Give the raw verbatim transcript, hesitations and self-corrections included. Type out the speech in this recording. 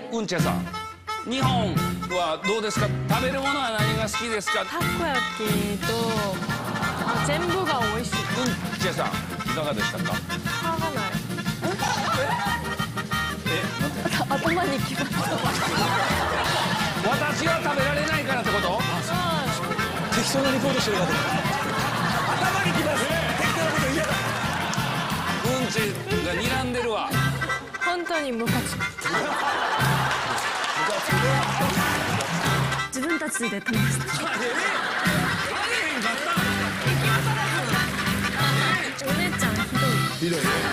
うんちゃさん、日本はどうですか？食べるものは何が好きですか？ たこ焼きと、あ、全部が美味しい。 うんちゃさん、いかがでしたか？ 歯がない。 え、なんて？ 頭にきました。 私は食べられないからってこと？ 適当なリポートしてる方。頭にきます。適当なこと言えない。 うんちが睨んでるわ。 本当にムカつく。自分たちで食べました。お姉ちゃんひどい。 ひどいね。